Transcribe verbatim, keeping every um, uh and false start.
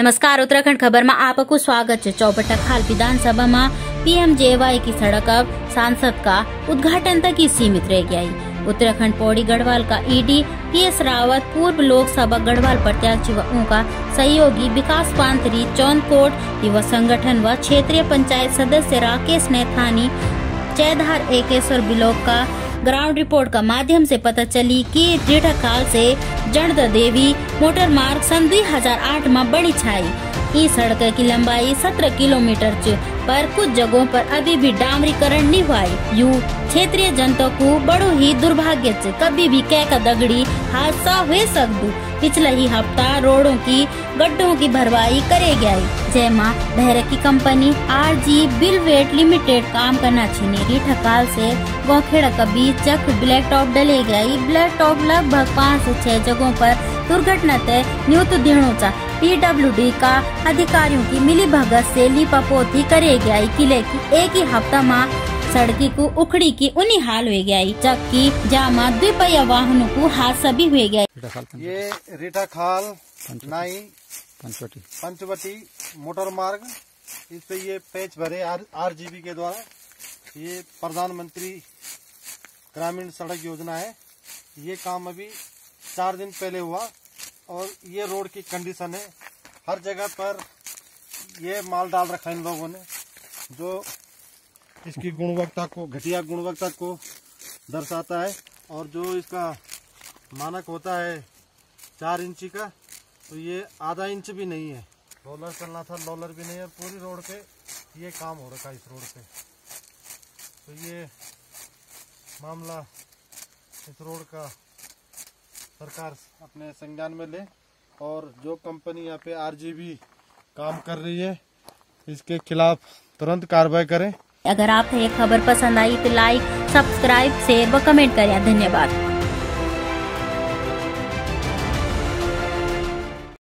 नमस्कार, उत्तराखंड खबर में आपको स्वागत है। चौबट्टा खाल विधानसभा में पीएमजेवाई की सड़क अब सांसद का उद्घाटन तक ही सीमित रह गई। उत्तराखंड पौड़ी गढ़वाल का ईडी पीएस रावत, पूर्व लोकसभा गढ़वाल प्रत्याशी व उनका सहयोगी विकास पांथरी, चौनकोट युवा संगठन व क्षेत्रीय पंचायत सदस्य राकेश नैथानी, चैधार एकेश्वर ब्लॉक का ग्राउंड रिपोर्ट का माध्यम से पता चली कि रीठाखाल से जणद देवी मोटर मार्ग सन दो हज़ार आठ में बड़ी छाई। इस सड़क की लंबाई सत्रह किलोमीटर च, पर कुछ जगहों पर अभी भी डामरीकरण नहीं हुआ। यू क्षेत्रीय जनता को बड़ो ही दुर्भाग्य च, कभी भी कै का दगड़ी हादसा हो सकदू। पिछले ही हफ्ता रोडों की गड्ढों की भरवाई करे गई, जैमा बहर की कंपनी आरजी बिलवेट लिमिटेड काम करना छीनी। रीठाखाल से गौखेड़ा के बीच चक ब्लैक टॉप डले गई। ब्लैक टॉप लगभग पाँच से छह जगहों पर दुर्घटना तय न्यूत दिनों पीडब्ल्यूडी का अधिकारियों की मिली भगत से लिपापोती करे गई। किले की एक ही हफ्ता में सड़की को उखड़ी की उन्हीं हाल हो गई, जबकि जामा द्विपहिया वाहनों को हादसा भी हुए गया। ये रीठाखाल नाई पंचवटी पंचवटी मोटर मार्ग, इस पे ये पैच भरे आरजीबी के द्वारा। ये प्रधानमंत्री ग्रामीण सड़क योजना है। ये काम अभी चार दिन पहले हुआ और ये रोड की कंडीशन है, हर जगह पर ये माल डाल रखा है इन लोगों ने, जो इसकी गुणवत्ता को, घटिया गुणवत्ता को दर्शाता है। और जो इसका मानक होता है चार इंची का, तो ये आधा इंच भी नहीं है। रोलर चलना था, रोलर भी नहीं है। पूरी रोड पे ये काम हो रखा है इस रोड पे। तो ये मामला इस रोड का सरकार अपने संज्ञान में ले, और जो कंपनी यहाँ पे आरजीबी काम कर रही है इसके खिलाफ तुरंत कार्रवाई करें। अगर आपको ये खबर पसंद आई तो लाइक, सब्सक्राइब, शेयर व कमेंट करें। धन्यवाद।